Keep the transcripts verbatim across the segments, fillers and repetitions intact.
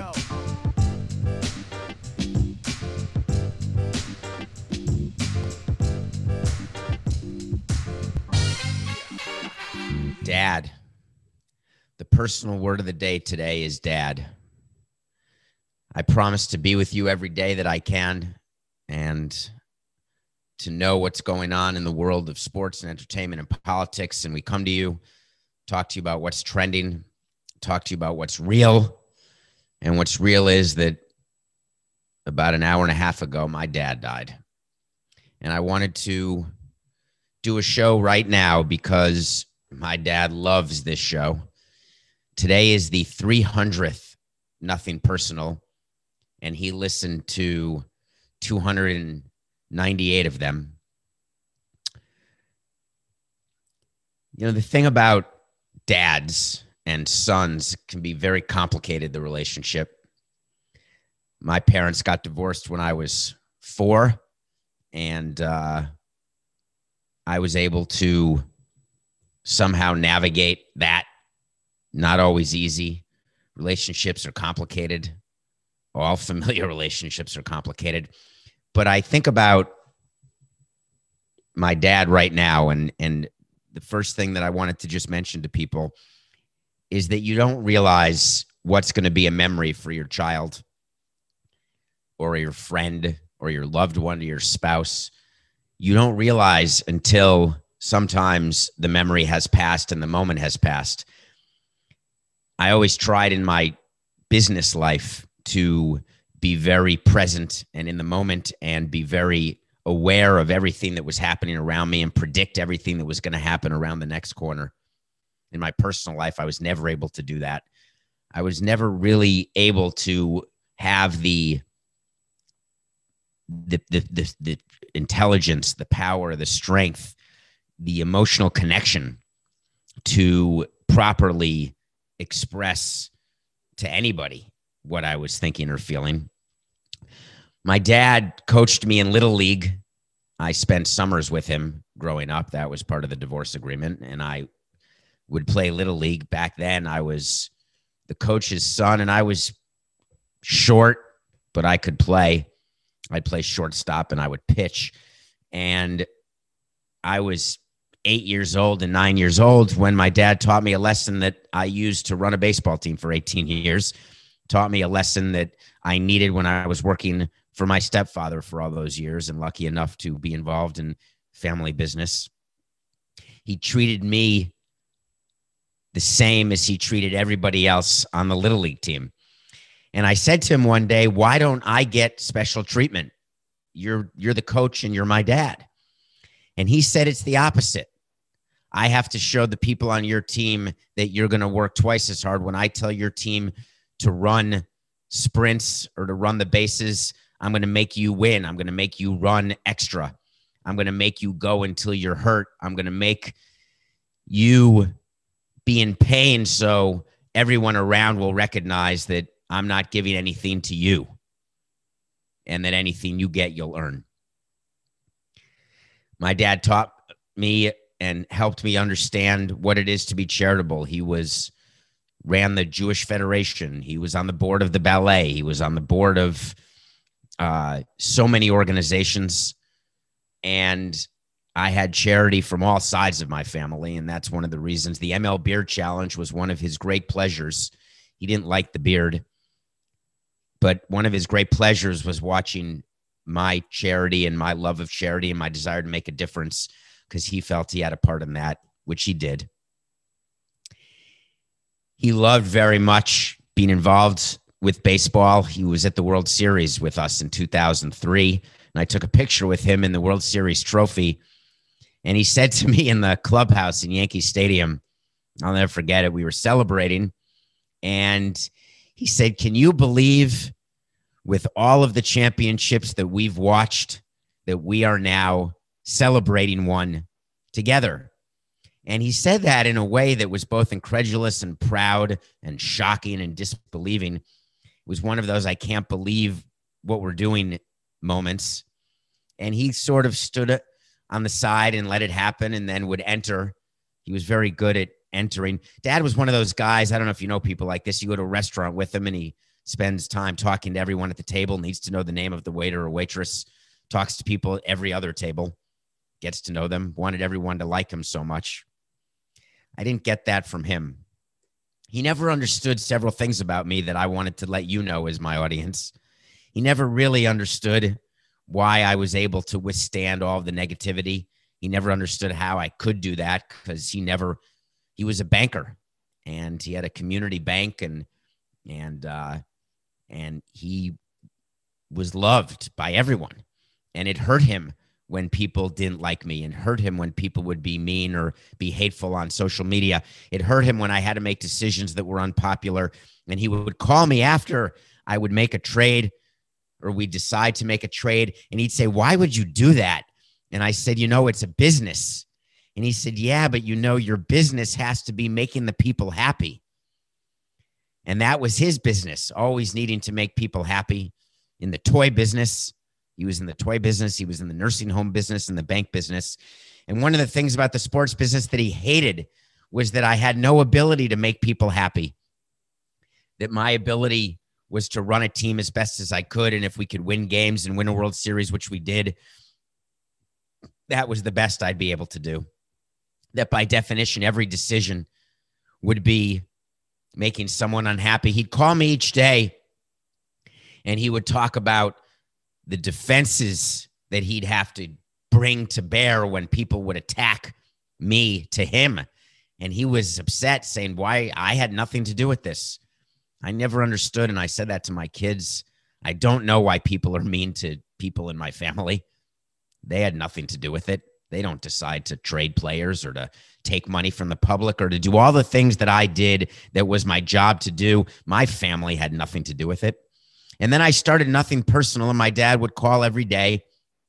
go. Dad. The personal word of the day today is dad. I promise to be with you every day that I can and to know what's going on in the world of sports and entertainment and politics. And we come to you, talk to you about what's trending, talk to you about what's real. And what's real is that about an hour and a half ago, my dad died. And I wanted to do a show right now because my dad loves this show. Today is the three hundredth Nothing Personal, and he listened to two hundred ninety-eight of them. You know, the thing about dads and sons can be very complicated, the relationship. My parents got divorced when I was four, and uh, I was able to somehow navigate that. Not always easy. Relationships are complicated. All familiar relationships are complicated. But I think about my dad right now, and, and the first thing that I wanted to just mention to people is that you don't realize what's going to be a memory for your child or your friend or your loved one or your spouse. You don't realize until sometimes the memory has passed and the moment has passed. I always tried in my business life to be very present and in the moment and be very aware of everything that was happening around me and predict everything that was going to happen around the next corner. In my personal life, I was never able to do that. I was never really able to have the the the the, the intelligence, the power, the strength, the emotional connection to properly express to anybody what I was thinking or feeling. My dad coached me in Little League. I spent summers with him growing up. That was part of the divorce agreement. And I would play Little League. Back then, I was the coach's son, and I was short, but I could play. I'd play shortstop, and I would pitch. And I was eight years old and nine years old when my dad taught me a lesson that I used to run a baseball team for eighteen years, taught me a lesson that I needed when I was working for my stepfather for all those years and lucky enough to be involved in family business. He treated me the same as he treated everybody else on the Little League team. And I said to him one day, why don't I get special treatment? You're, you're the coach and you're my dad. And he said, it's the opposite. I have to show the people on your team that you're going to work twice as hard. When I tell your team to run sprints or to run the bases, I'm going to make you win. I'm going to make you run extra. I'm going to make you go until you're hurt. I'm going to make you be in pain so everyone around will recognize that I'm not giving anything to you and that anything you get, you'll earn. My dad taught me and helped me understand what it is to be charitable. He was ran the Jewish Federation. He was on the board of the ballet. He was on the board of uh, so many organizations. And I had charity from all sides of my family, and that's one of the reasons. The M L Beard Challenge was one of his great pleasures. He didn't like the beard, but one of his great pleasures was watching my charity and my love of charity and my desire to make a difference, because he felt he had a part in that, which he did. He loved very much being involved with baseball. He was at the World Series with us in two thousand three, and I took a picture with him in the World Series trophy. And he said to me in the clubhouse in Yankee Stadium, I'll never forget it, we were celebrating, and he said, can you believe with all of the championships that we've watched that we are now celebrating one together? And he said that in a way that was both incredulous and proud and shocking and disbelieving. It was one of those I can't believe what we're doing moments. And he sort of stood on the side and let it happen and then would enter. He was very good at entering. Dad was one of those guys, I don't know if you know people like this, you go to a restaurant with him and he spends time talking to everyone at the table, needs to know the name of the waiter or waitress, talks to people at every other table, gets to know them, wanted everyone to like him so much. I didn't get that from him. He never understood several things about me that I wanted to let you know as my audience. He never really understood why I was able to withstand all the negativity. He never understood how I could do that because he never, he was a banker and he had a community bank and, and, uh, and he was loved by everyone. And it hurt him when people didn't like me, and hurt him when people would be mean or be hateful on social media. It hurt him when I had to make decisions that were unpopular. And he would call me after I would make a trade or we'd decide to make a trade. And he'd say, why would you do that? And I said, you know, it's a business. And he said, yeah, but you know, your business has to be making the people happy. And that was his business, always needing to make people happy. In the toy business, he was in the toy business. He was in the nursing home business and the bank business. And one of the things about the sports business that he hated was that I had no ability to make people happy, that my ability was to run a team as best as I could. And if we could win games and win a World Series, which we did, that was the best I'd be able to do. That by definition, every decision would be making someone unhappy. He'd call me each day and he would talk about the defenses that he'd have to bring to bear when people would attack me to him. And he was upset, saying, why? I had nothing to do with this. I never understood. And I said that to my kids. I don't know why people are mean to people in my family. They had nothing to do with it. They don't decide to trade players or to take money from the public or to do all the things that I did that was my job to do. My family had nothing to do with it. And then I started Nothing Personal, and my dad would call every day.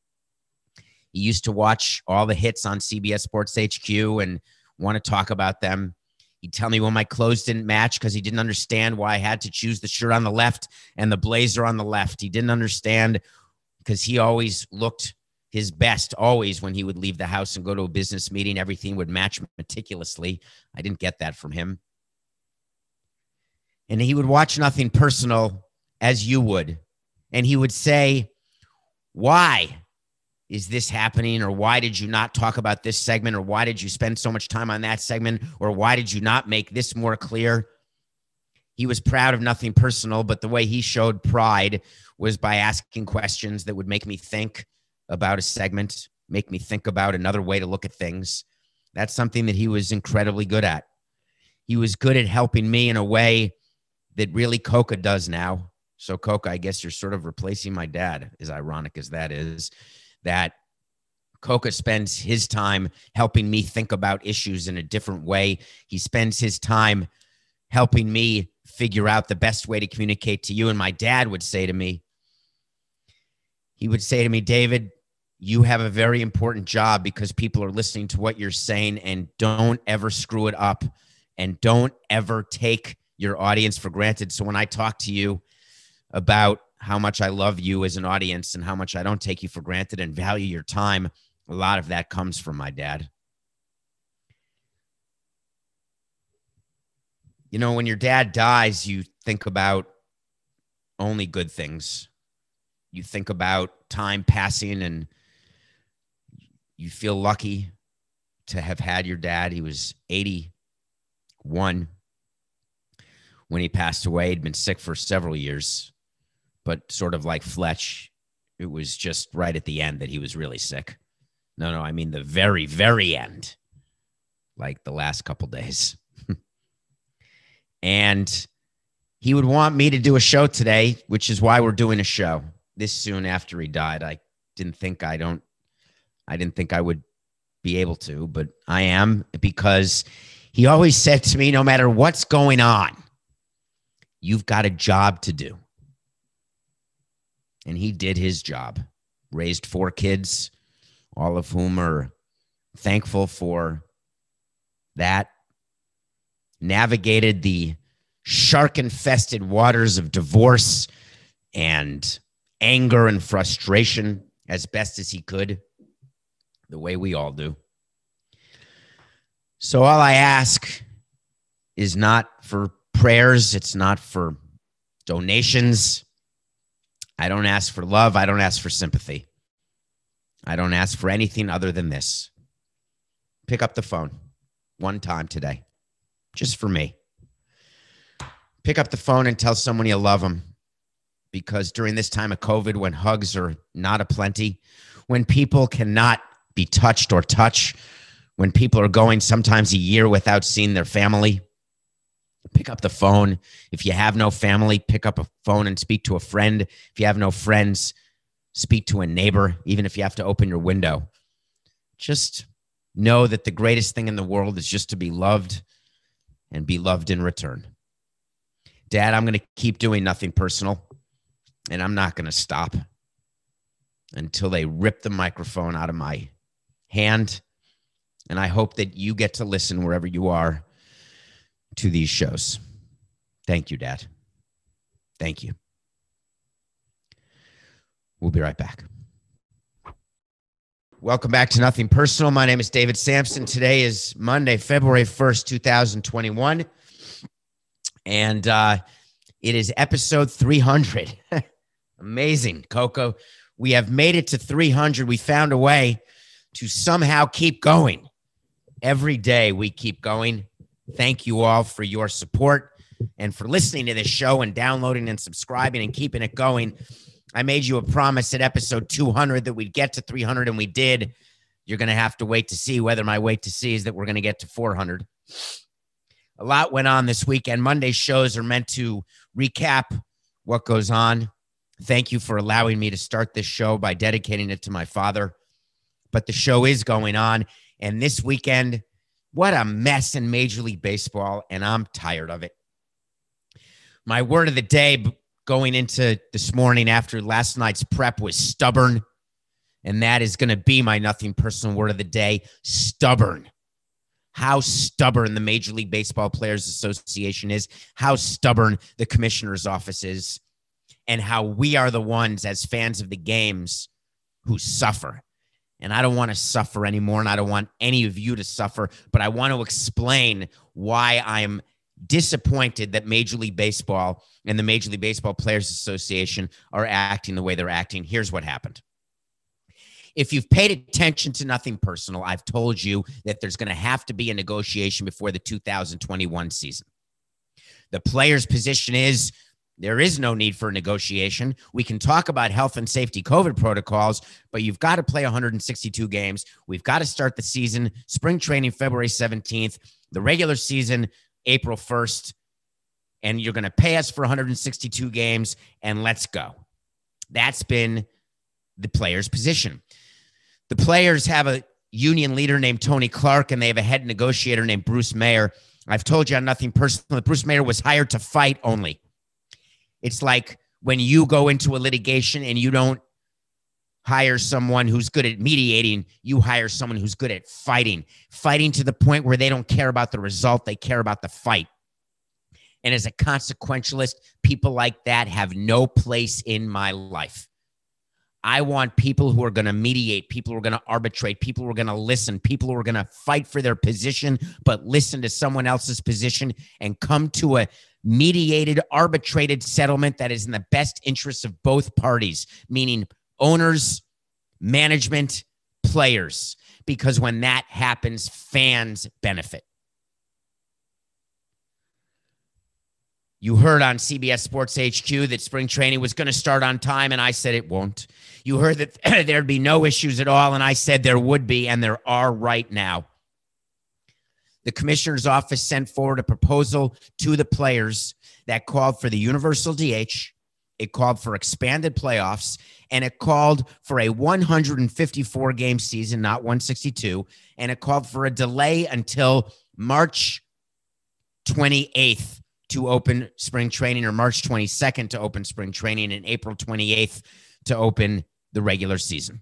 He used to watch all the hits on C B S Sports H Q and want to talk about them. He'd tell me when my clothes didn't match because he didn't understand why I had to choose the shirt on the left and the blazer on the left. He didn't understand because he always looked his best, always when he would leave the house and go to a business meeting. Everything would match meticulously. I didn't get that from him. And he would watch Nothing Personal as you would. And he would say, why is this happening? Or why did you not talk about this segment? Or why did you spend so much time on that segment? Or why did you not make this more clear? He was proud of Nothing Personal, but the way he showed pride was by asking questions that would make me think about a segment, make me think about another way to look at things. That's something that he was incredibly good at. He was good at helping me in a way that really Coca does now. So Coca, I guess you're sort of replacing my dad, as ironic as that is, that Coca spends his time helping me think about issues in a different way. He spends his time helping me figure out the best way to communicate to you. And my dad would say to me, he would say to me, David, you have a very important job because people are listening to what you're saying, and don't ever screw it up and don't ever take your audience for granted. So when I talk to you about how much I love you as an audience and how much I don't take you for granted and value your time, a lot of that comes from my dad. You know, when your dad dies, you think about only good things. You think about time passing, and you feel lucky to have had your dad. He was eighty-one when he passed away. He'd been sick for several years, but sort of like Fletch, it was just right at the end that he was really sick. No, no, I mean the very, very end, like the last couple days. And he would want me to do a show today, which is why we're doing a show this soon after he died. I didn't think I don't, I didn't think I would be able to, but I am, because he always said to me, no matter what's going on, you've got a job to do. And he did his job, raised four kids, all of whom are thankful for that, navigated the shark-infested waters of divorce and anger and frustration as best as he could, the way we all do. So all I ask is not for prayers. It's not for donations. I don't ask for love. I don't ask for sympathy. I don't ask for anything other than this. Pick up the phone one time today, just for me. Pick up the phone and tell someone you love them, because during this time of COVID, when hugs are not aplenty, when people cannot be touched or touch, when people are going sometimes a year without seeing their family, pick up the phone. If you have no family, pick up a phone and speak to a friend. If you have no friends, speak to a neighbor, even if you have to open your window. Just know that the greatest thing in the world is just to be loved and be loved in return. Dad, I'm going to keep doing Nothing Personal, and I'm not going to stop until they rip the microphone out of my hand. And I hope that you get to listen wherever you are to these shows. Thank you, Dad. Thank you. We'll be right back. Welcome back to Nothing Personal. My name is David Sampson. Today is Monday, February first, two thousand twenty-one. And uh, it is episode three hundred. Amazing, Coco. We have made it to three hundred. We found a way to somehow keep going. Every day we keep going. Thank you all for your support and for listening to this show and downloading and subscribing and keeping it going. I made you a promise at episode two hundred that we'd get to three hundred, and we did. You're going to have to wait to see whether my wait to see is that we're going to get to four hundred. A lot went on this weekend. Monday's shows are meant to recap what goes on. Thank you for allowing me to start this show by dedicating it to my father. But the show is going on. And this weekend, what a mess in Major League Baseball, and I'm tired of it. My word of the day going into this morning after last night's prep was stubborn, and that is going to be my Nothing Personal word of the day, stubborn. How stubborn the Major League Baseball Players Association is, how stubborn the commissioner's office is, and how we are the ones as fans of the games who suffer. And I don't want to suffer anymore, and I don't want any of you to suffer, but I want to explain why I'm disappointed that Major League Baseball and the Major League Baseball Players Association are acting the way they're acting. Here's what happened. If you've paid attention to Nothing Personal, I've told you that there's going to have to be a negotiation before the two thousand twenty-one season. The players' position is there is no need for a negotiation. We can talk about health and safety COVID protocols, but you've got to play one hundred sixty-two games. We've got to start the season, spring training February seventeenth, the regular season April first, and you're going to pay us for one hundred sixty-two games, and let's go. That's been the players' position. The players have a union leader named Tony Clark, and they have a head negotiator named Bruce Mayer. I've told you on Nothing Personal that Bruce Mayer was hired to fight only. It's like when you go into a litigation and you don't hire someone who's good at mediating, you hire someone who's good at fighting, fighting to the point where they don't care about the result. They care about the fight. And as a consequentialist, people like that have no place in my life. I want people who are going to mediate, people who are going to arbitrate, people who are going to listen, people who are going to fight for their position, but listen to someone else's position and come to a mediated, arbitrated settlement that is in the best interests of both parties, meaning owners, management, players, because when that happens, fans benefit. You heard on C B S Sports H Q that spring training was going to start on time, and I said it won't. You heard that there'd be no issues at all, and I said there would be, and there are right now. The commissioner's office sent forward a proposal to the players that called for the universal D H, it called for expanded playoffs, and it called for a one hundred fifty-four game season, not one sixty-two, and it called for a delay until March twenty-eighth to open spring training, or March twenty-second to open spring training, and April twenty-eighth to open the regular season.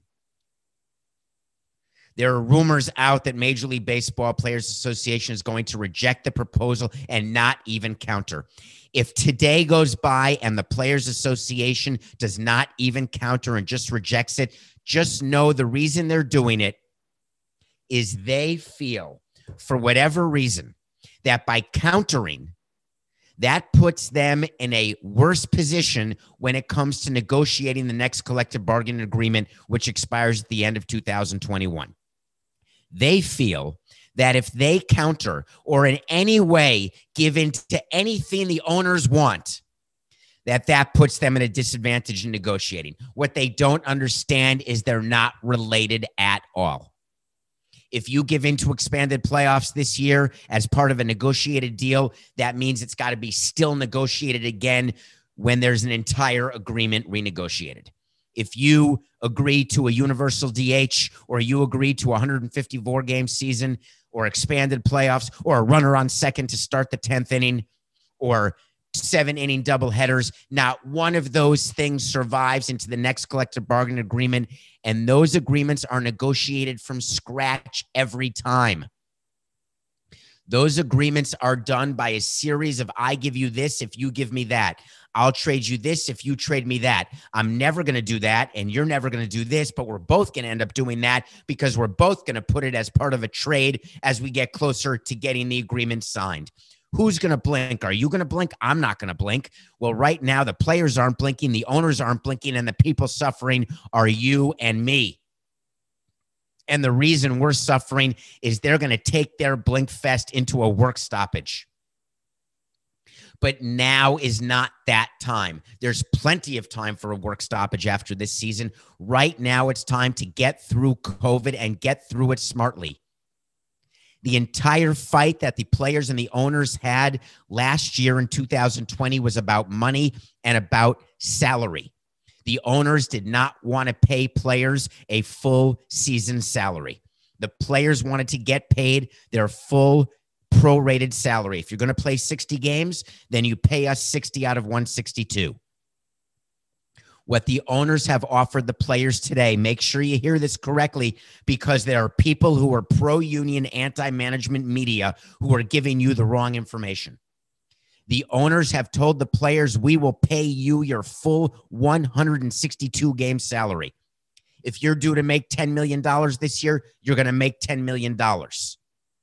There are rumors out that Major League Baseball Players Association is going to reject the proposal and not even counter. If today goes by and the Players Association does not even counter and just rejects it, just know the reason they're doing it is they feel, for whatever reason, that by countering, That puts them in a worse position when it comes to negotiating the next collective bargaining agreement, which expires at the end of two thousand twenty-one. They feel that if they counter or in any way give in to anything the owners want, that that puts them at a disadvantage in negotiating. What they don't understand is they're not related at all. If you give in to expanded playoffs this year as part of a negotiated deal, that means it's got to be still negotiated again when there's an entire agreement renegotiated. If you agree to a universal D H, or you agree to a one hundred fifty-four game season, or expanded playoffs, or a runner on second to start the tenth inning, or seven inning doubleheaders, not one of those things survives into the next collective bargaining agreement. And those agreements are negotiated from scratch every time. Those agreements are done by a series of, I give you this if you give me that. I'll trade you this if you trade me that. I'm never going to do that, and you're never going to do this, but we're both going to end up doing that because we're both going to put it as part of a trade as we get closer to getting the agreement signed. Who's going to blink? Are you going to blink? I'm not going to blink. Well, right now, the players aren't blinking, the owners aren't blinking, and the people suffering are you and me. And the reason we're suffering is they're going to take their blink fest into a work stoppage. But now is not that time. There's plenty of time for a work stoppage after this season. Right now, it's time to get through COVID and get through it smartly. The entire fight that the players and the owners had last year in two thousand twenty was about money and about salary. The owners did not want to pay players a full season salary. The players wanted to get paid their full prorated salary. If you're going to play sixty games, then you pay us sixty out of one sixty-two. What the owners have offered the players today, make sure you hear this correctly, because there are people who are pro-union, anti-management media who are giving you the wrong information. The owners have told the players, we will pay you your full one hundred sixty-two game salary. If you're due to make ten million dollars this year, you're going to make ten million dollars.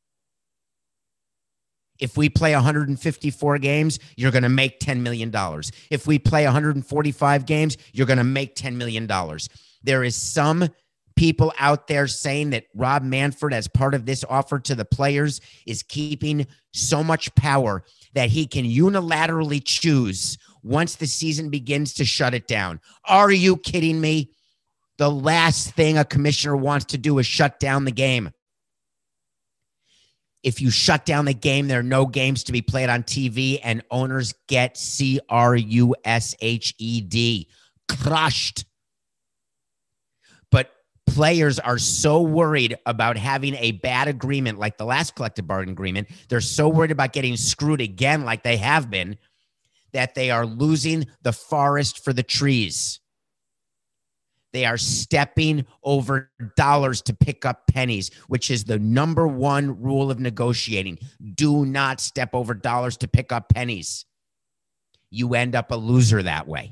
If we play one hundred fifty-four games, you're going to make ten million dollars. If we play one hundred forty-five games, you're going to make ten million dollars. There is some people out there saying that Rob Manfred, as part of this offer to the players, is keeping so much power that he can unilaterally choose once the season begins to shut it down. Are you kidding me? The last thing a commissioner wants to do is shut down the game. If you shut down the game, there are no games to be played on T V, and owners get C R U S H E D, crushed. But players are so worried about having a bad agreement like the last collective bargaining agreement. They're so worried about getting screwed again like they have been, that they are losing the forest for the trees. They are stepping over dollars to pick up pennies, which is the number one rule of negotiating. Do not step over dollars to pick up pennies. You end up a loser that way.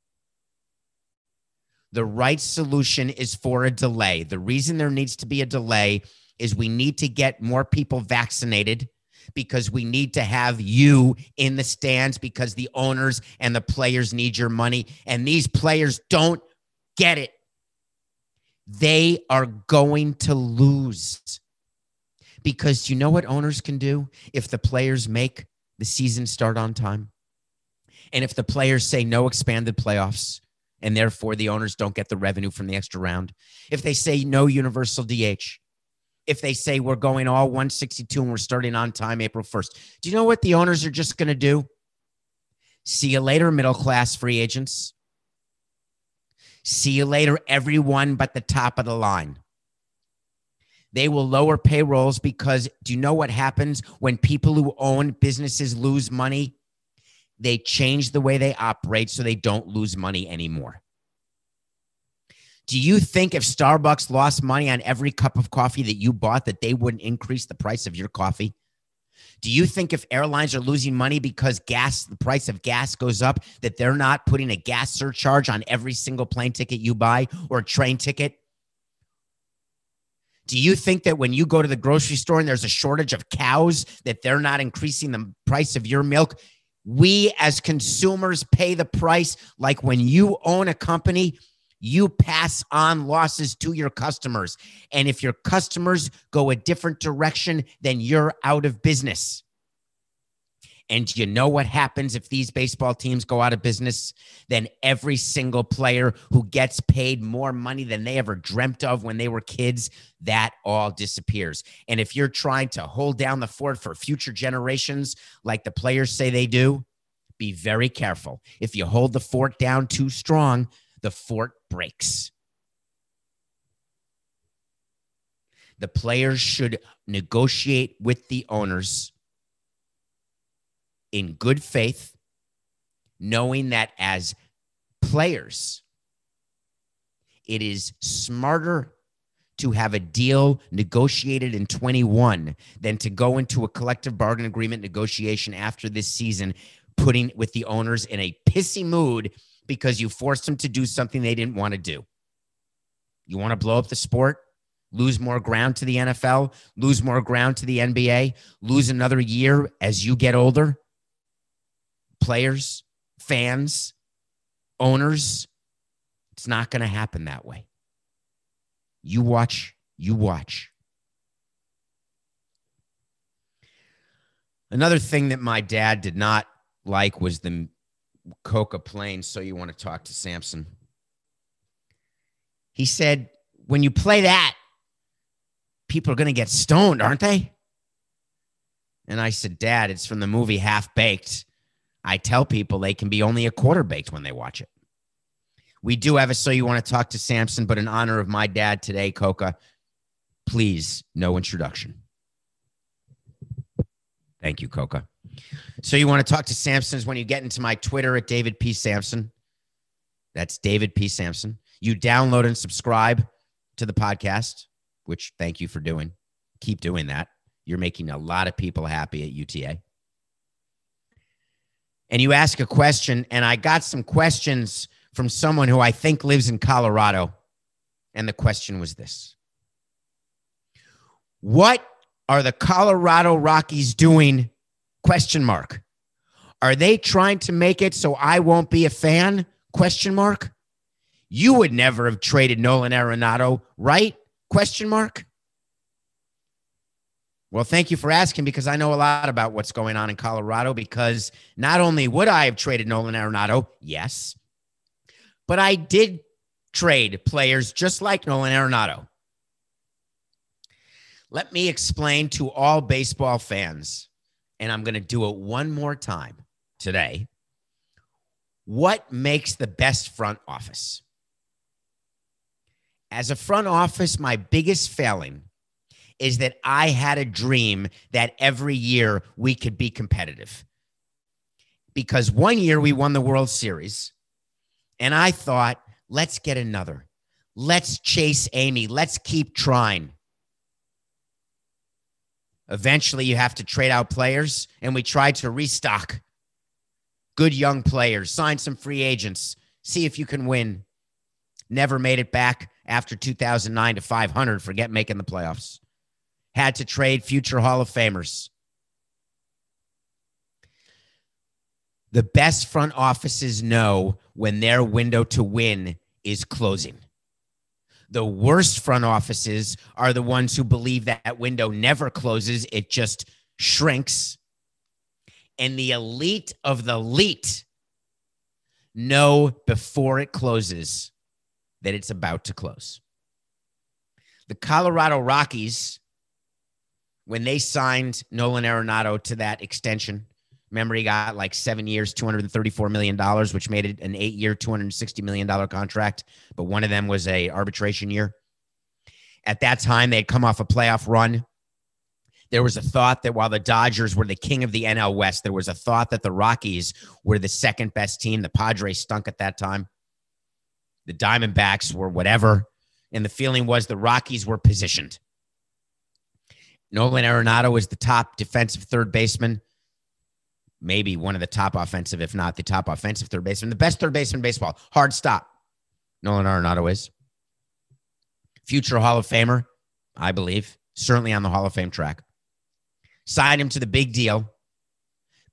The right solution is for a delay. The reason there needs to be a delay is we need to get more people vaccinated, because we need to have you in the stands, because the owners and the players need your money. And these players don't get it. They are going to lose, because you know what owners can do if the players make the season start on time, and if the players say no expanded playoffs and therefore the owners don't get the revenue from the extra round, if they say no universal D H, if they say we're going all one sixty-two and we're starting on time April first, do you know what the owners are just going to do? See you later, middle class free agents. See you later, everyone but the top of the line. They will lower payrolls, because do you know what happens when people who own businesses lose money? They change the way they operate so they don't lose money anymore. Do you think if Starbucks lost money on every cup of coffee that you bought, that they wouldn't increase the price of your coffee? Do you think if airlines are losing money because gas, the price of gas goes up, that they're not putting a gas surcharge on every single plane ticket you buy or a train ticket? Do you think that when you go to the grocery store and there's a shortage of cows, that they're not increasing the price of your milk? We as consumers pay the price. Like when you own a company, you pass on losses to your customers. And if your customers go a different direction, then you're out of business. And you know what happens if these baseball teams go out of business? Then every single player who gets paid more money than they ever dreamt of when they were kids, that all disappears. And if you're trying to hold down the fort for future generations, like the players say they do, be very careful. If you hold the fort down too strong, the fort breaks. The players should negotiate with the owners in good faith, knowing that as players, it is smarter to have a deal negotiated in twenty-one than to go into a collective bargain agreement negotiation after this season, putting with the owners in a pissy mood because you forced them to do something they didn't want to do. You want to blow up the sport? Lose more ground to the N F L? Lose more ground to the N B A? Lose another year as you get older? Players, fans, owners, it's not going to happen that way. You watch, you watch. Another thing that my dad did not like was the Coca playing So You Want to Talk to Samson. He said, when you play that, people are going to get stoned, aren't they? And I said, Dad, it's from the movie Half Baked. I tell people they can be only a quarter baked when they watch it. We do have a So You Want to Talk to Samson, but in honor of my dad today, Coca, please, no introduction. Thank you, Coca. So You Want to Talk to Samson is when you get into my Twitter at David P. Samson. That's David P. Samson. You download and subscribe to the podcast, which thank you for doing. Keep doing that. You're making a lot of people happy at U T A. And you ask a question, and I got some questions from someone who I think lives in Colorado. And the question was this: what are the Colorado Rockies doing? Question mark. Are they trying to make it so I won't be a fan? Question mark. You would never have traded Nolan Arenado, right? Question mark. Well, thank you for asking, because I know a lot about what's going on in Colorado, because not only would I have traded Nolan Arenado, yes, but I did trade players just like Nolan Arenado. Let me explain to all baseball fans, and I'm going to do it one more time today, what makes the best front office. As a front office, my biggest failing is that I had a dream that every year we could be competitive. Because one year we won the World Series, and I thought, let's get another. Let's chase Amy. Let's keep trying. Eventually, you have to trade out players, and we tried to restock good young players, sign some free agents, see if you can win. Never made it back after two thousand nine to five hundred. Forget making the playoffs. Had to trade future Hall of Famers. The best front offices know when their window to win is closing. The worst front offices are the ones who believe that, that window never closes. It just shrinks. And the elite of the elite know before it closes that it's about to close. The Colorado Rockies, when they signed Nolan Arenado to that extension, remember he got like seven years, two hundred thirty-four million dollars, which made it an eight-year, two hundred sixty million dollars contract, but one of them was a arbitration year. At that time, they had come off a playoff run. There was a thought that while the Dodgers were the king of the N L West, there was a thought that the Rockies were the second best team. The Padres stunk at that time. The Diamondbacks were whatever, and the feeling was the Rockies were positioned. Nolan Arenado is the top defensive third baseman, maybe one of the top offensive, if not the top offensive third baseman, the best third baseman in baseball. Hard stop. Nolan Arenado is. Future Hall of Famer, I believe, certainly on the Hall of Fame track. Signed him to the big deal.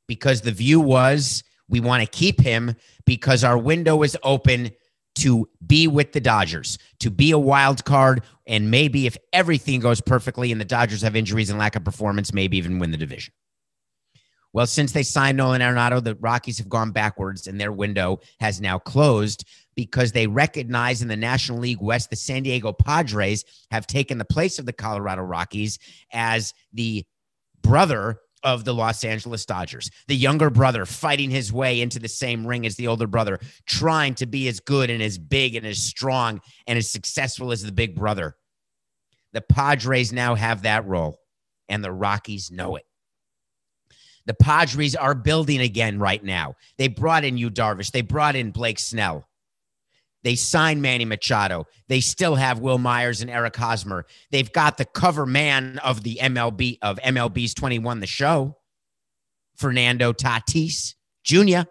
because the view was we want to keep him because our window is open to be with the Dodgers, to be a wild card, and maybe if everything goes perfectly and the Dodgers have injuries and lack of performance, maybe even win the division. Well, since they signed Nolan Arenado, the Rockies have gone backwards and their window has now closed because they recognize in the National League West, the San Diego Padres have taken the place of the Colorado Rockies as the brother of the Los Angeles Dodgers, the younger brother fighting his way into the same ring as the older brother, trying to be as good and as big and as strong and as successful as the big brother. The Padres now have that role, and the Rockies know it. The Padres are building again right now. They brought in Yu Darvish. They brought in Blake Snell. They signed Manny Machado. They still have Will Myers and Eric Hosmer. They've got the cover man of the M L B of M L B's twenty-one The Show, Fernando Tatis Junior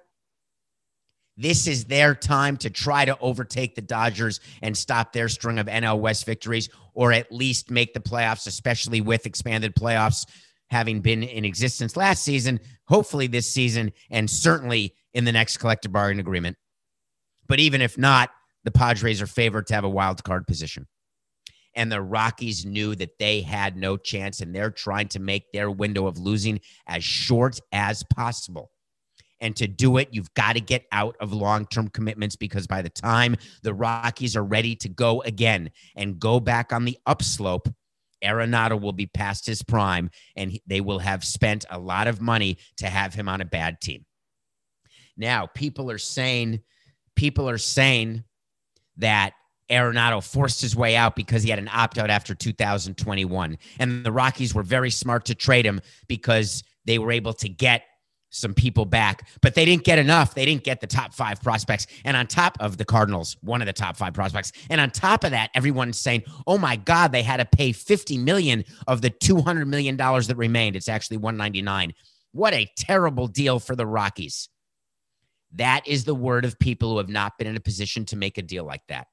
This is their time to try to overtake the Dodgers and stop their string of N L West victories, or at least make the playoffs, especially with expanded playoffs having been in existence last season, hopefully this season, and certainly in the next collective bargaining agreement. But even if not, the Padres are favored to have a wild card position. And the Rockies knew that they had no chance, and they're trying to make their window of losing as short as possible. And to do it, you've got to get out of long-term commitments, because by the time the Rockies are ready to go again and go back on the upslope, Arenado will be past his prime, and they will have spent a lot of money to have him on a bad team. Now, people are saying, people are saying that Arenado forced his way out because he had an opt-out after two thousand twenty-one. And the Rockies were very smart to trade him because they were able to get some people back. But they didn't get enough. They didn't get the top five prospects. And on top of the Cardinals, one of the top five prospects. And on top of that, everyone's saying, oh my God, they had to pay fifty million dollars of the two hundred million dollars that remained. It's actually one hundred ninety-nine. What a terrible deal for the Rockies. That is the word of people who have not been in a position to make a deal like that.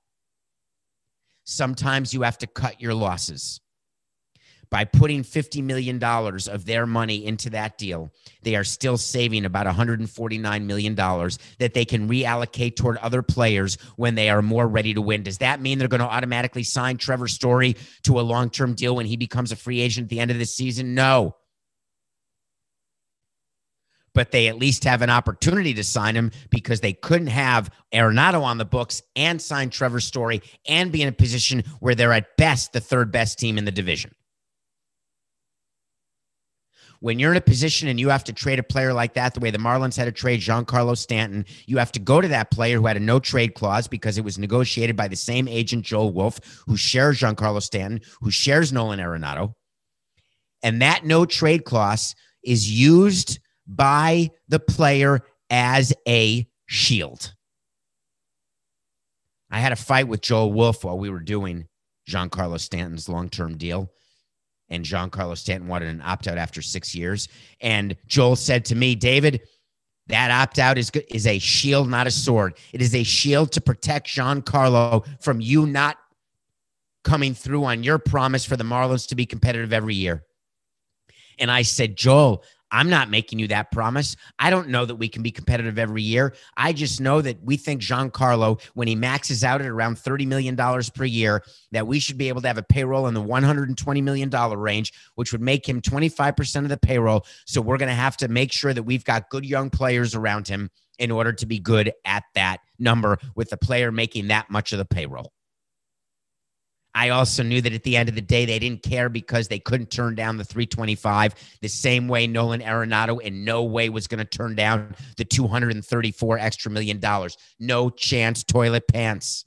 Sometimes you have to cut your losses. By putting fifty million dollars of their money into that deal, they are still saving about one hundred forty-nine million dollars that they can reallocate toward other players when they are more ready to win. Does that mean they're going to automatically sign Trevor Story to a long-term deal when he becomes a free agent at the end of the season? No. But they at least have an opportunity to sign him, because they couldn't have Arenado on the books and sign Trevor Story and be in a position where they're at best the third best team in the division. When you're in a position and you have to trade a player like that, the way the Marlins had to trade Giancarlo Stanton, you have to go to that player who had a no-trade clause because it was negotiated by the same agent, Joel Wolfe, who shares Giancarlo Stanton, who shares Nolan Arenado. And that no-trade clause is used by the player as a shield. I had a fight with Joel Wolfe while we were doing Giancarlo Stanton's long-term deal, and Giancarlo Stanton wanted an opt-out after six years. And Joel said to me, David, that opt-out is, is a shield, not a sword. It is a shield to protect Giancarlo from you not coming through on your promise for the Marlins to be competitive every year. And I said, Joel, I'm not making you that promise. I don't know that we can be competitive every year. I just know that we think Giancarlo, when he maxes out at around thirty million dollars per year, that we should be able to have a payroll in the one hundred twenty million dollars range, which would make him twenty-five percent of the payroll. So we're going to have to make sure that we've got good young players around him in order to be good at that number, with the player making that much of the payroll. I also knew that at the end of the day, they didn't care because they couldn't turn down the three twenty-five the same way Nolan Arenado in no way was going to turn down the two hundred thirty-four extra million dollars. No chance, toilet pants.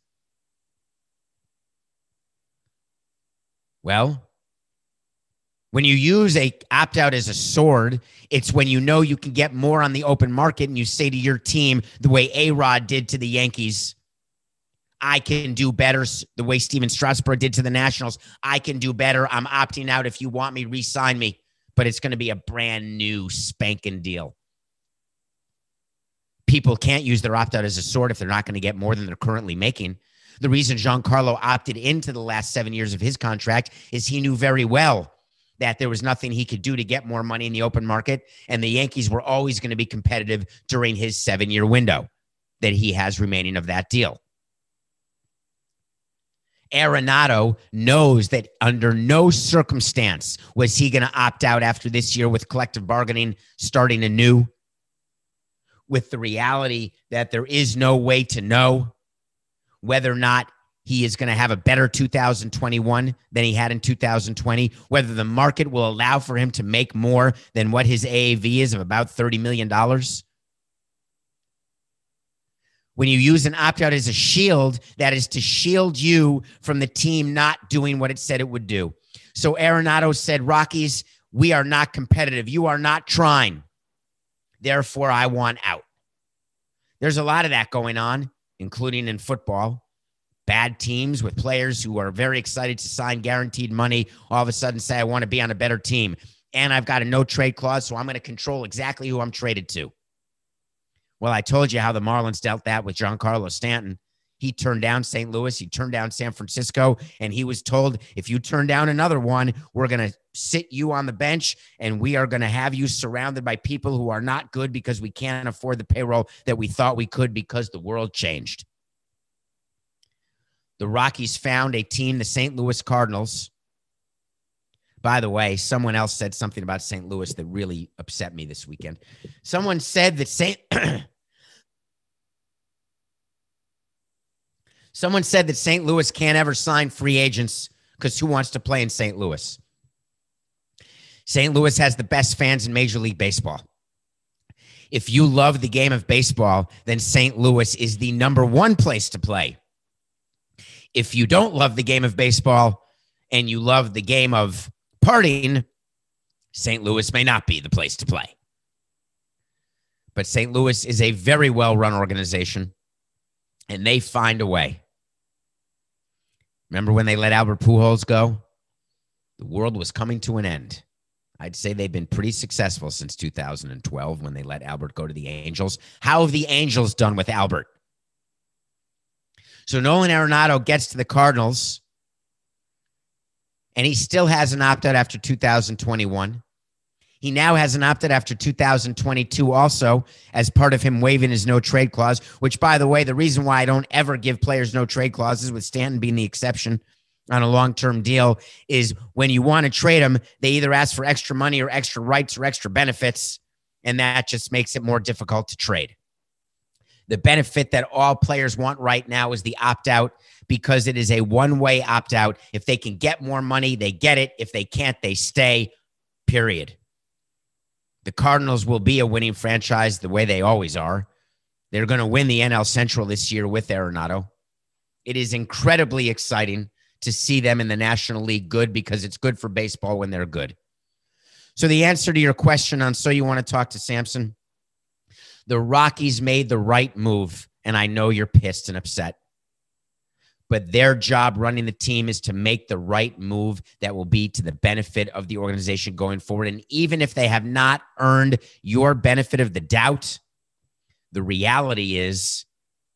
Well, when you use a opt-out as a sword, it's when you know you can get more on the open market and you say to your team the way A-Rod did to the Yankees, I can do better, the way Steven Strasburg did to the Nationals. I can do better. I'm opting out. If you want me, re-sign me. But it's going to be a brand new spanking deal. People can't use their opt-out as a sword if they're not going to get more than they're currently making. The reason Giancarlo opted into the last seven years of his contract is he knew very well that there was nothing he could do to get more money in the open market, and the Yankees were always going to be competitive during his seven-year window that he has remaining of that deal. Arenado knows that under no circumstance was he going to opt out after this year with collective bargaining starting anew, with the reality that there is no way to know whether or not he is going to have a better two thousand twenty-one than he had in two thousand twenty, whether the market will allow for him to make more than what his A A V is of about thirty million dollars. When you use an opt-out as a shield, that is to shield you from the team not doing what it said it would do. So Arenado said, Rockies, we are not competitive. You are not trying. Therefore, I want out. There's a lot of that going on, including in football. Bad teams with players who are very excited to sign guaranteed money all of a sudden say, I want to be on a better team. And I've got a no-trade clause, so I'm going to control exactly who I'm traded to. Well, I told you how the Marlins dealt that with Giancarlo Stanton. He turned down Saint Louis. He turned down San Francisco. And he was told, if you turn down another one, we're going to sit you on the bench and we are going to have you surrounded by people who are not good because we can't afford the payroll that we thought we could because the world changed. The Rockies found a team, the Saint Louis Cardinals. By the way, someone else said something about Saint Louis that really upset me this weekend. Someone said that Saint Someone said that Saint Louis can't ever sign free agents because who wants to play in Saint Louis? Saint Louis has the best fans in Major League Baseball. If you love the game of baseball, then Saint Louis is the number one place to play. If you don't love the game of baseball and you love the game of partying, Saint Louis may not be the place to play. But Saint Louis is a very well-run organization, and they find a way. Remember when they let Albert Pujols go? The world was coming to an end. I'd say they've been pretty successful since two thousand twelve when they let Albert go to the Angels. How have the Angels done with Albert? So Nolan Arenado gets to the Cardinals, and he still has an opt-out after two thousand twenty-one. He now has an opt-out after two thousand twenty-two also as part of him waiving his no-trade clause, which, by the way, the reason why I don't ever give players no-trade clauses, with Stanton being the exception on a long-term deal, is when you want to trade them, they either ask for extra money or extra rights or extra benefits, and that just makes it more difficult to trade. The benefit that all players want right now is the opt-out because it is a one-way opt-out. If they can get more money, they get it. If they can't, they stay, period. The Cardinals will be a winning franchise the way they always are. They're going to win the N L Central this year with Arenado. It is incredibly exciting to see them in the National League good because it's good for baseball when they're good. So the answer to your question on so you want to talk to Samson, the Rockies made the right move, and I know you're pissed and upset. But their job running the team is to make the right move that will be to the benefit of the organization going forward. And even if they have not earned your benefit of the doubt, the reality is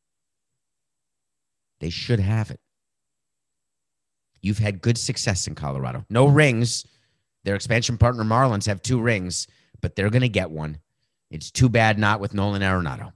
they should have it. You've had good success in Colorado. No rings. Their expansion partner Marlins have two rings, but they're going to get one. It's too bad not with Nolan Arenado.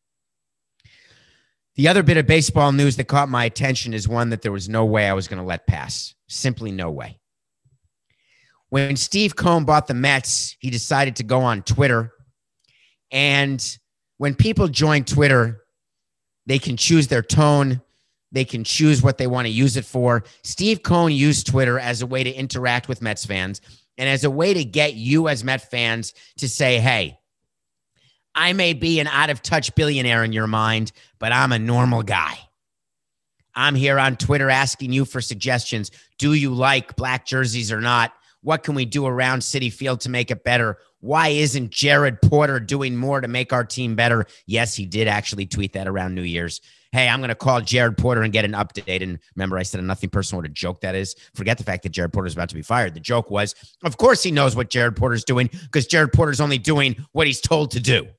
The other bit of baseball news that caught my attention is one that there was no way I was going to let pass. Simply no way. When Steve Cohen bought the Mets, he decided to go on Twitter. And when people join Twitter, they can choose their tone. They can choose what they want to use it for. Steve Cohen used Twitter as a way to interact with Mets fans and as a way to get you as Met fans to say, hey, I may be an out-of-touch billionaire in your mind, but I'm a normal guy. I'm here on Twitter asking you for suggestions. Do you like black jerseys or not? What can we do around Citi Field to make it better? Why isn't Jared Porter doing more to make our team better? Yes, he did actually tweet that around New Year's. Hey, I'm going to call Jared Porter and get an update. And remember, I said nothing personal. What a joke that is. Forget the fact that Jared Porter is about to be fired. The joke was, of course he knows what Jared Porter's doing because Jared Porter's only doing what he's told to do.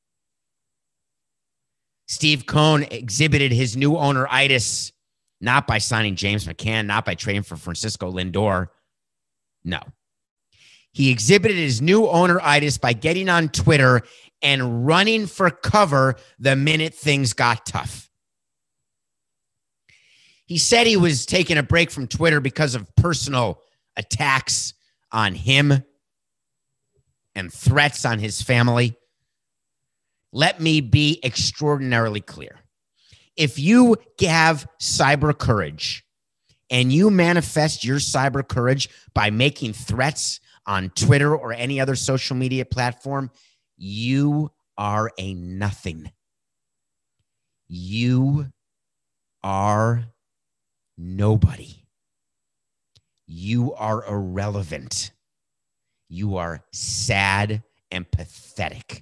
Steve Cohen exhibited his new owner-itis not by signing James McCann, not by trading for Francisco Lindor. No. He exhibited his new owner-itis by getting on Twitter and running for cover the minute things got tough. He said he was taking a break from Twitter because of personal attacks on him and threats on his family. Let me be extraordinarily clear. If you have cyber courage and you manifest your cyber courage by making threats on Twitter or any other social media platform, you are a nothing. You are nobody. You are irrelevant. You are sad and pathetic.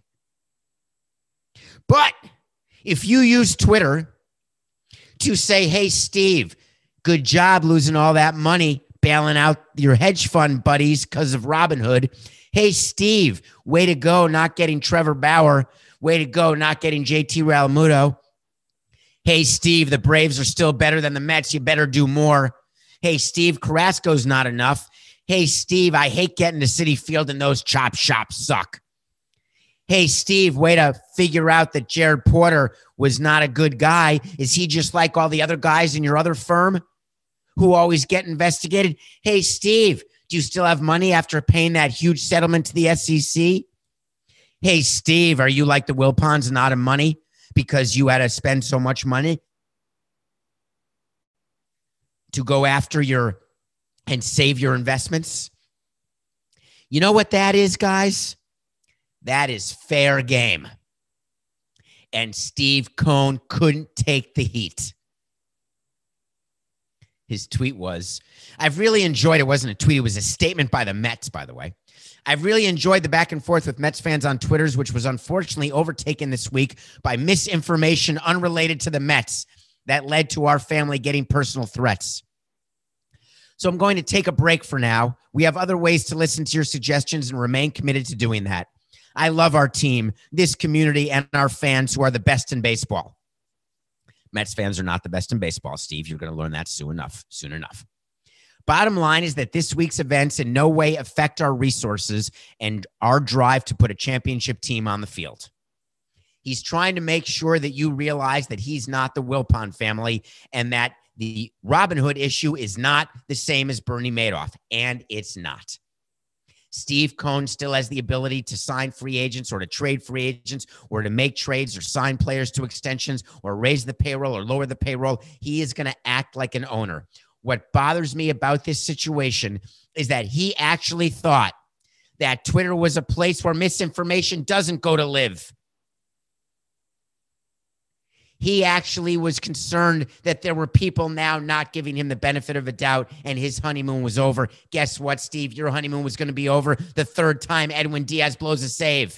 But if you use Twitter to say, hey, Steve, good job losing all that money, bailing out your hedge fund buddies because of Robinhood. Hey, Steve, way to go not getting Trevor Bauer. Way to go not getting J T Realmuto. Hey, Steve, the Braves are still better than the Mets. You better do more. Hey, Steve, Carrasco's not enough. Hey, Steve, I hate getting to Citi Field and those chop shops suck. Hey, Steve, way to figure out that Jared Porter was not a good guy. Is he just like all the other guys in your other firm who always get investigated? Hey, Steve, do you still have money after paying that huge settlement to the S E C? Hey, Steve, are you like the Wilpons and out of money because you had to spend so much money to go after your and save your investments? You know what that is, guys? That is fair game. And Steve Cohen couldn't take the heat. His tweet was, I've really enjoyed, it wasn't a tweet, it was a statement by the Mets, by the way. I've really enjoyed the back and forth with Mets fans on Twitters, which was unfortunately overtaken this week by misinformation unrelated to the Mets that led to our family getting personal threats. So I'm going to take a break for now. We have other ways to listen to your suggestions and remain committed to doing that. I love our team, this community, and our fans who are the best in baseball. Mets fans are not the best in baseball, Steve. You're going to learn that soon enough, soon enough. Bottom line is that this week's events in no way affect our resources and our drive to put a championship team on the field. He's trying to make sure that you realize that he's not the Wilpon family and that the Robinhood issue is not the same as Bernie Madoff, and it's not. Steve Cohen still has the ability to sign free agents or to trade free agents or to make trades or sign players to extensions or raise the payroll or lower the payroll. He is going to act like an owner. What bothers me about this situation is that he actually thought that Twitter was a place where misinformation doesn't go to live. He actually was concerned that there were people now not giving him the benefit of a doubt and his honeymoon was over. Guess what, Steve? Your honeymoon was going to be over the third time Edwin Diaz blows a save.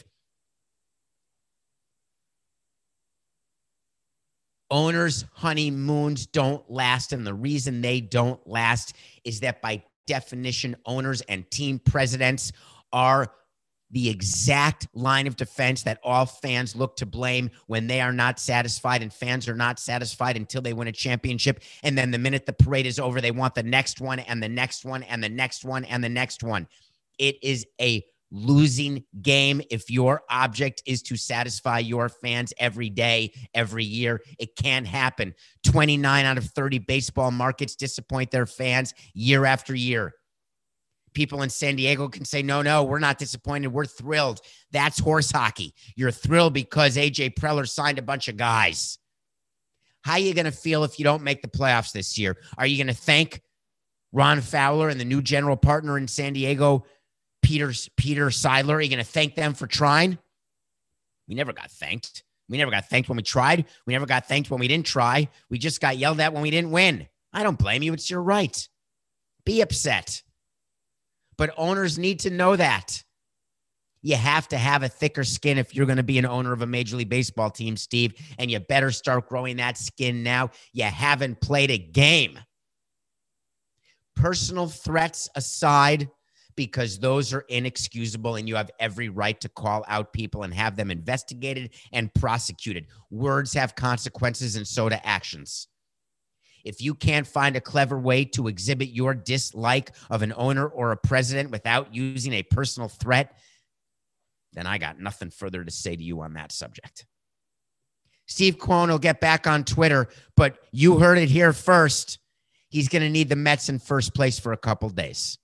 Owners' honeymoons don't last, and the reason they don't last is that by definition, owners and team presidents are the exact line of defense that all fans look to blame when they are not satisfied, and fans are not satisfied until they win a championship. And then the minute the parade is over, they want the next one and the next one and the next one and the next one. It is a losing game if your object is to satisfy your fans every day, every year. It can't happen. twenty-nine out of thirty baseball markets disappoint their fans year after year. People in San Diego can say, no, no, we're not disappointed. We're thrilled. That's horse hockey. You're thrilled because A J Preller signed a bunch of guys. How are you going to feel if you don't make the playoffs this year? Are you going to thank Ron Fowler and the new general partner in San Diego, Peter, Peter Seidler? Are you going to thank them for trying? We never got thanked. We never got thanked when we tried. We never got thanked when we didn't try. We just got yelled at when we didn't win. I don't blame you. It's your right. Be upset. But owners need to know that. You have to have a thicker skin if you're going to be an owner of a Major League Baseball team, Steve, and you better start growing that skin now. You haven't played a game. Personal threats aside, because those are inexcusable and you have every right to call out people and have them investigated and prosecuted. Words have consequences and so do actions. If you can't find a clever way to exhibit your dislike of an owner or a president without using a personal threat, then I got nothing further to say to you on that subject. Steve Cohen will get back on Twitter, but you heard it here first. He's going to need the Mets in first place for a couple days.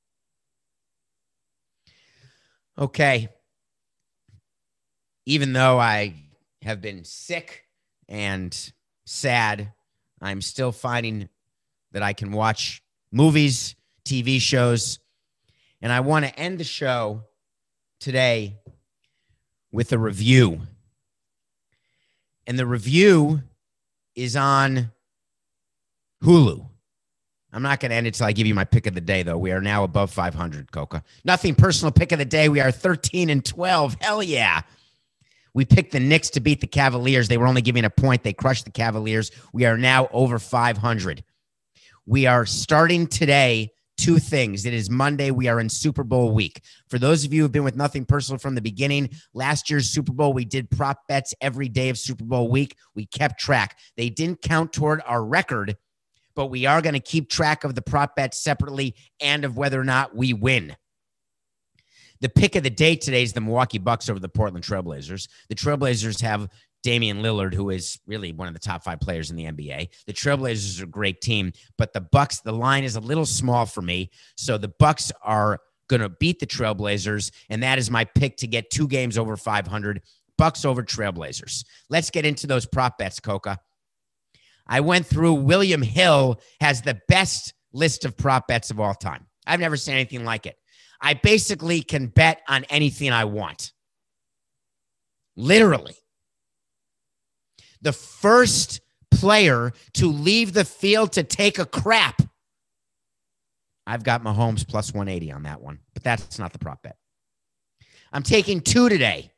Okay. Even though I have been sick and sad, I'm still finding that I can watch movies, T V shows, and I want to end the show today with a review. And the review is on Hulu. I'm not going to end it until I give you my pick of the day, though. We are now above five hundred, Coca. Nothing personal pick of the day. We are thirteen and twelve. Hell yeah. We picked the Knicks to beat the Cavaliers. They were only giving a point. They crushed the Cavaliers. We are now over five hundred. We are starting today two things. It is Monday. We are in Super Bowl week. For those of you who have been with Nothing Personal from the beginning, last year's Super Bowl, we did prop bets every day of Super Bowl week. We kept track. They didn't count toward our record, but we are going to keep track of the prop bets separately and of whether or not we win. The pick of the day today is the Milwaukee Bucks over the Portland Trailblazers. The Trailblazers have Damian Lillard, who is really one of the top five players in the N B A. The Trailblazers are a great team, but the Bucks, the line is a little small for me. So the Bucks are going to beat the Trailblazers, and that is my pick to get two games over five hundred. Bucks over Trailblazers. Let's get into those prop bets, Coca. I went through. William Hill has the best list of prop bets of all time. I've never seen anything like it. I basically can bet on anything I want. Literally. The first player to leave the field to take a crap. I've got Mahomes plus one eighty on that one, but that's not the prop bet. I'm taking two today.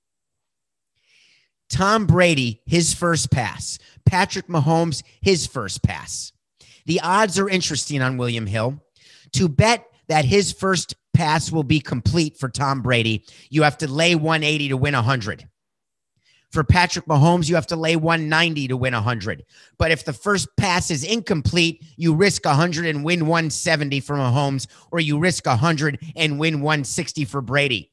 Tom Brady, his first pass. Patrick Mahomes, his first pass. The odds are interesting on William Hill. To bet that his first pass will be complete for Tom Brady, you have to lay one eighty to win one hundred. For Patrick Mahomes, you have to lay one ninety to win one hundred. But if the first pass is incomplete, you risk one hundred and win one seventy for Mahomes, or you risk one hundred and win one sixty for Brady.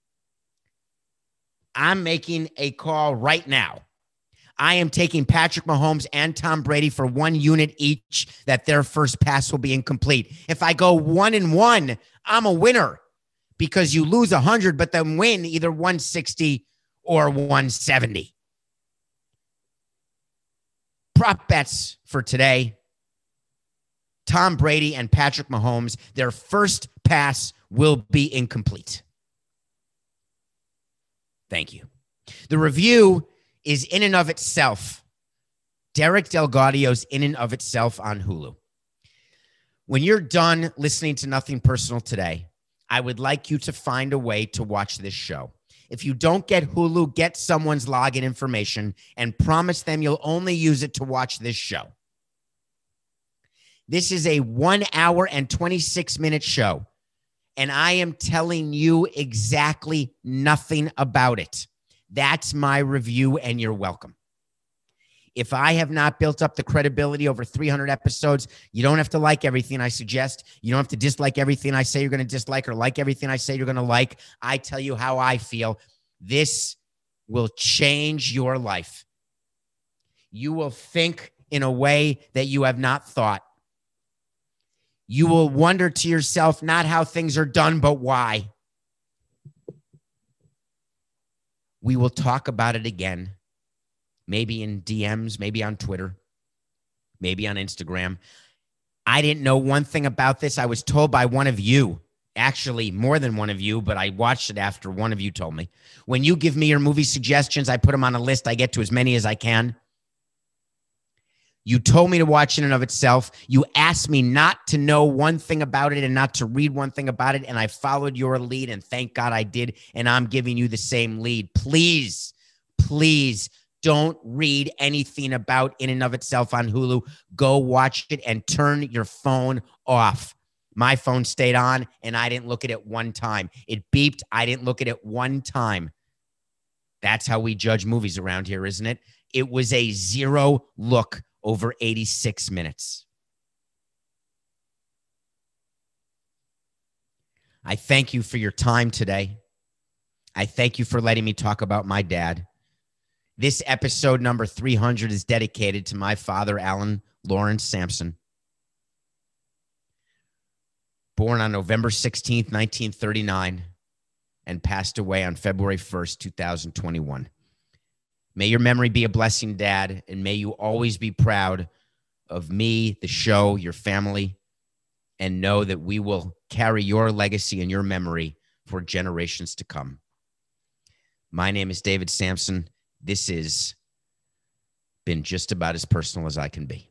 I'm making a call right now. I am taking Patrick Mahomes and Tom Brady for one unit each that their first pass will be incomplete. If I go one and one, I'm a winner because you lose one hundred, but then win either one sixty or one seventy. Prop bets for today. Tom Brady and Patrick Mahomes, their first pass will be incomplete. Thank you. The review is in and of itself. Derek DelGaudio's in and of itself on Hulu. When you're done listening to Nothing Personal today, I would like you to find a way to watch this show. If you don't get Hulu, get someone's login information and promise them you'll only use it to watch this show. This is a one hour and twenty-six minute show, and I am telling you exactly nothing about it. That's my review, and you're welcome. If I have not built up the credibility over three hundred episodes, you don't have to like everything I suggest. You don't have to dislike everything I say you're going to dislike or like everything I say you're going to like. I tell you how I feel. This will change your life. You will think in a way that you have not thought. You will wonder to yourself not how things are done, but why. We will talk about it again. Maybe in D Ms, maybe on Twitter, maybe on Instagram. I didn't know one thing about this. I was told by one of you, actually more than one of you, but I watched it after one of you told me. When you give me your movie suggestions, I put them on a list. I get to as many as I can. You told me to watch in and of itself. You asked me not to know one thing about it and not to read one thing about it, and I followed your lead, and thank God I did, and I'm giving you the same lead. Please, please, don't read anything about in and of itself on Hulu. Go watch it and turn your phone off. My phone stayed on, and I didn't look at it one time. It beeped. I didn't look at it one time. That's how we judge movies around here, isn't it? It was a zero look over eighty-six minutes. I thank you for your time today. I thank you for letting me talk about my dad. This episode number three hundred is dedicated to my father, Alan Lawrence Sampson. Born on November sixteenth, nineteen thirty-nine, and passed away on February first, two thousand twenty-one. May your memory be a blessing, Dad, and may you always be proud of me, the show, your family, and know that we will carry your legacy and your memory for generations to come. My name is David Sampson. This has been just about as personal as I can be.